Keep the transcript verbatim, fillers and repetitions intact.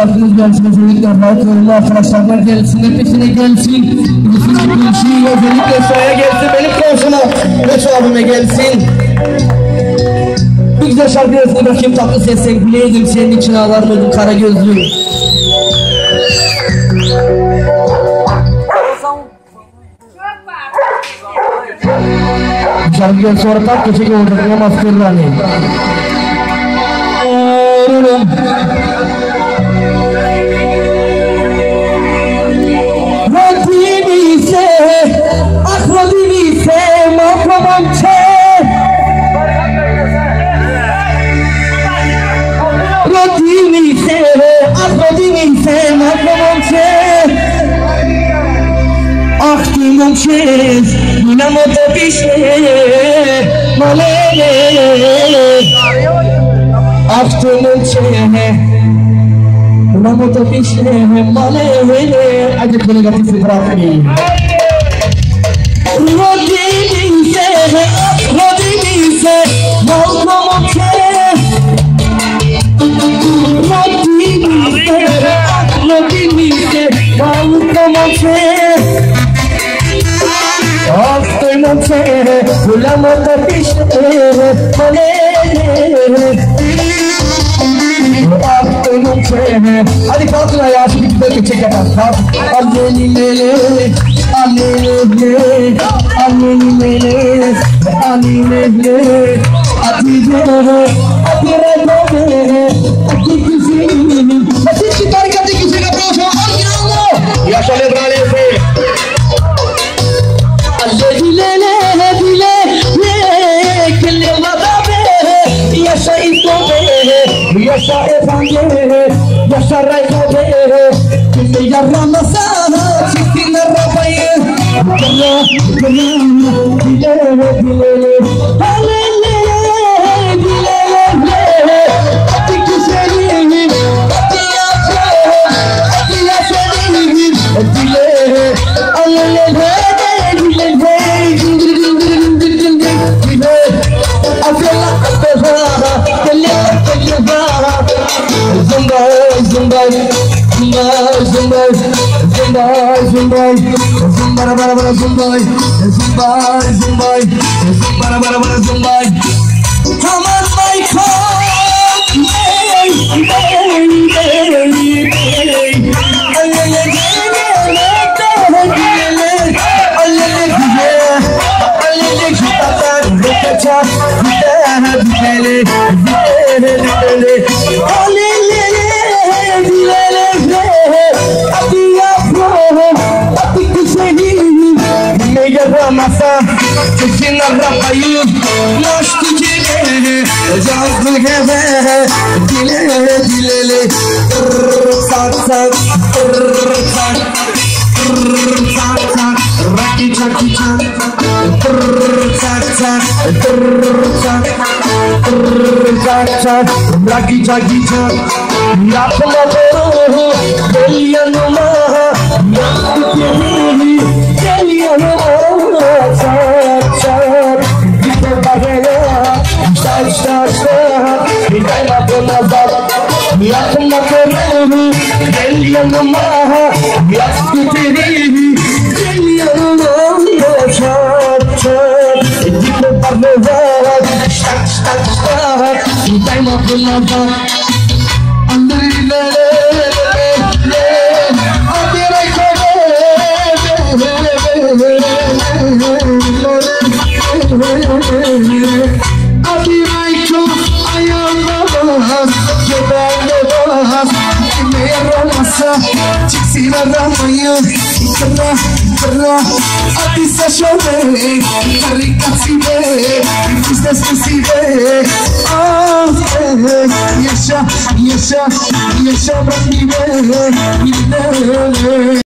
misafiriniz gelsin, özellikle halklarımla arkadaşlarına gelsin, hepsine gelsin. Bütün gülüşü özellikle Soğa'ya gelsin, benim komşuma Beç abime gelsin. Bir güzel şarkı yazını bakayım, tatlı seslen bileydim, senin için ağlar mıydım kara gözlüm. Şarkıdan sonra tak geçecek olacak, ama Fırrani. Rodini se, ah Rodini se, mahkamam çe. Rodini se, ah Rodini se, mahkamam çe. Ah timum çez, dinamo to pisze, malele. Ah timum çez. Dinamo to pisze, malele. Acı bunu gatif bırakmayın. Rodini se, Rodini se, mahkamam çe. Rodini se, Rodini se, mahkamam çe. After no chair, ulamo to pisze, malele. After no chair, hadi kalkın ayağa, şimdi bir dakika çek yapalım. Anneni lele, anneni lele, anneni lele, anneni lele. Ati lele, ati lele, ati güzelim. Basit bir tarikatı güzel aplauso, al ya celebrare fe. Dile, dile, dile, que le va a ver. Yaşa İslam'e, yaşa Efendi, yaşa Raykabe. Kimse yaramasa, çizsin arabayı. Dile, dile, dile, dile. Halele, dile, dile. Ati güzelim, ati yaşa, ati yaşa değil. Dile, halele. Zumba, zumba, zumba, zumba, zumba, zumba, zumba, bara bara zumba, zumba, zumba, zumba, bara bara zumba. Come on, my God, hey, hey, hey, hey. Masa, çekin arabayı, laştı gibi, yazdı gibi, dile dileli, sak sak, sak, sak sak, raki çaki çak, sak sak, sak, sak sak, raki çaki çak, yapma doğru, gel yanıma, yaptı gibi, gel yanıma. Çak çak, gide bagaya, çak çak çak, gidayla bunazar, yakma kırmızı, gel yanıma, yak gitiri, gel yanıma, çak çak, gide bagaya, çak çak çak, gidayla bunazar, andırıyla. Çıksın aramayı, ikra, ikra, atisa şöyle, karikasine, bizde sesiyle. Ah, yaşa, yaşa, yaşa bak gibi,